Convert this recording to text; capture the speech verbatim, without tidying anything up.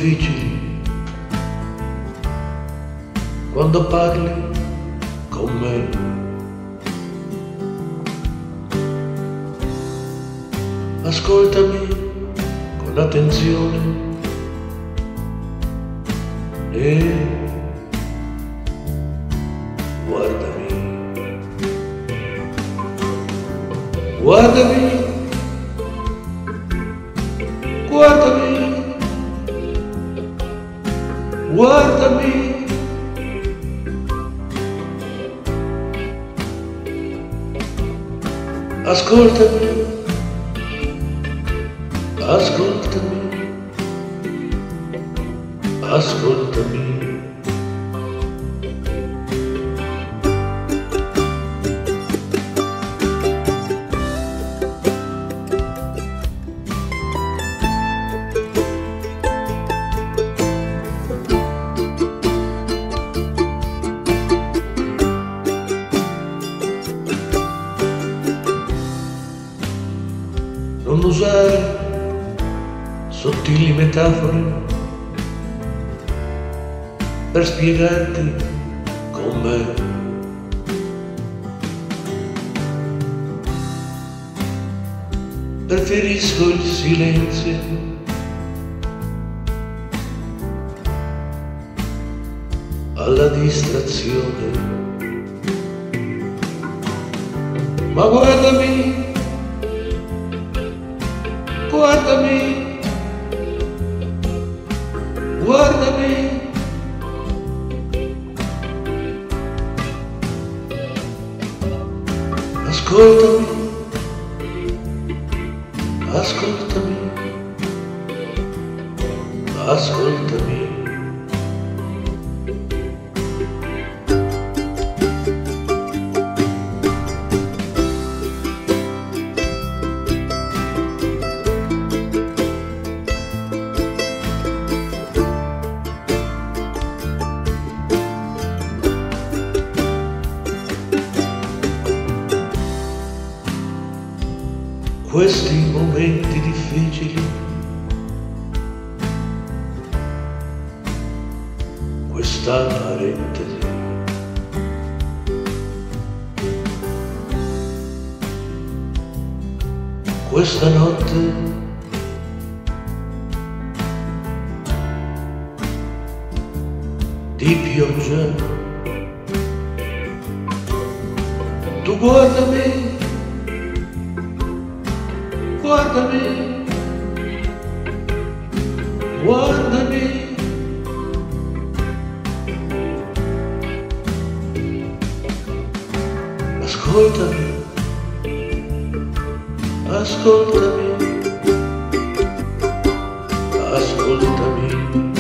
difficili quando parli con me. Ascoltami con attenzione e guardami, guardami, guardami, guardami. Ascoltami, ascoltami, ascoltami. Non usare sottili metafore per spiegarti con me. Preferisco il silenzio alla distrazione. Ma guardami, guardami, guardami. Ascoltami, ascoltami, ascoltami. Questi momenti difficili, questa parentesi, questa notte di pioggia, tu guardami, guardami, guardami. Ascoltami, ascoltami, ascoltami.